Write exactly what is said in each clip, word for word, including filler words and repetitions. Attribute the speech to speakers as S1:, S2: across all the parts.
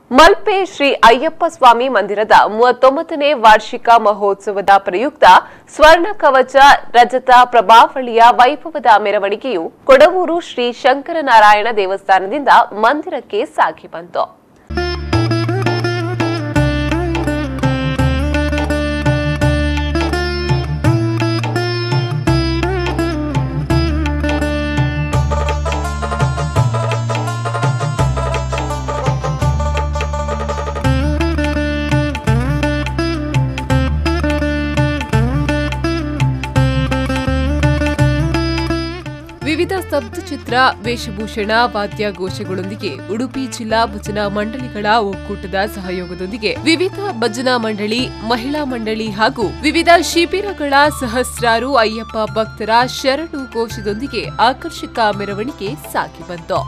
S1: ಮಲ್ಪೆ ಶ್ರೀ ಅಯ್ಯಪ್ಪ ಸ್ವಾಮಿ ಮಂದಿರದ ಮೂವತ್ತೊಂಬತ್ತನೇ ವಾರ್ಷಿಕ ಮಹೋತ್ಸವದ ಪ್ರಯುಕ್ತ ಸ್ವರ್ಣ ಕವಚ ರಜತ ಪ್ರಭಾವಳಿಯ ವೈಭವದ ಮೆರವಣಿಗೆಯು ಕೊಡವೂರು ಶ್ರೀ ಶಂಕರನಾರಾಯಣ ದೇವಸ್ಥಾನದಿಂದ ಮಂದಿರಕ್ಕೆ ಸಾಗಿ ಬಂತು. ವಿವಿಧ ಸ್ತಬ್ಧಚಿತ್ರ ವೇಷಭೂಷಣ ವಾದ್ಯಘೋಷಗಳೊಂದಿಗೆ ಉಡುಪಿ ಜಿಲ್ಲಾ ಭಜನಾ ಮಂಡಳಿಗಳ ಒಕ್ಕೂಟದ ಸಹಯೋಗದೊಂದಿಗೆ ವಿವಿಧ ಭಜನಾ ಮಂಡಳಿ, ಮಹಿಳಾ ಮಂಡಳಿ ಹಾಗೂ ವಿವಿಧ ಶಿಬಿರಗಳ ಸಹಸ್ರಾರು ಅಯ್ಯಪ್ಪ ಭಕ್ತರ ಶರಣು ಘೋಷದೊಂದಿಗೆ ಆಕರ್ಷಕ ಮೆರವಣಿಗೆ ಸಾಗಿ ಬಂತು.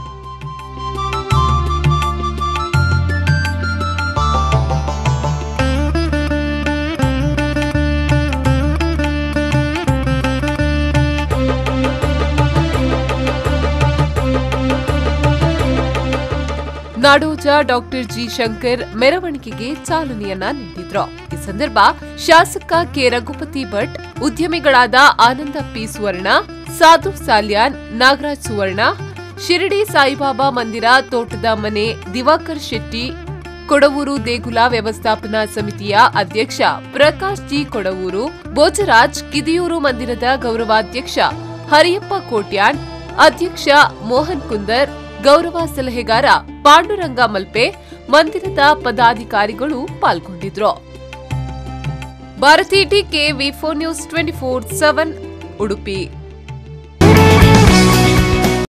S1: ನಾಡೋಜ ಡಾಕ್ಟರ್ ಜಿ ಶಂಕರ್ ಮೆರವಣಿಗೆಗೆ ಚಾಲನೆಯನ್ನ ನೀಡಿದ್ರು. ಈ ಸಂದರ್ಭ ಶಾಸಕ ಕೆ ರಘುಪತಿ ಭಟ್, ಉದ್ಯಮಿಗಳಾದ ಆನಂದ ಪಿ ಸುವರ್ಣ, ಸಾಧು ಸಾಲ್ಯಾನ್, ನಾಗರಾಜ್ ಸುವರ್ಣ, ಶಿರಡಿ ಸಾಯಿಬಾಬಾ ಮಂದಿರ ತೋಟದ ಮನೆ ದಿವಾಕರ್ ಶೆಟ್ಟಿ, ಕೊಡವೂರು ದೇಗುಲ ವ್ಯವಸ್ಥಾಪನಾ ಸಮಿತಿಯ ಅಧ್ಯಕ್ಷ ಪ್ರಕಾಶ್ ಜಿ ಕೊಡವೂರು, ಭೋಜರಾಜ್, ಕಿದಿಯೂರು ಮಂದಿರದ ಗೌರವಾಧ್ಯಕ್ಷ ಹರಿಯಪ್ಪ ಕೋಟ್ಯಾನ್, ಅಧ್ಯಕ್ಷ ಮೋಹನ್ ಕುಂದರ್, ಗೌರವ ಸಲಹೆಗಾರ ಪಾಂಡುರಂಗ ಮಲ್ಪೆ, ಮಂದಿರದ ಪದಾಧಿಕಾರಿಗಳು ಪಾಲ್ಗೊಂಡಿದ್ರು. Bharathi T K V four news twenty four seven Udupi.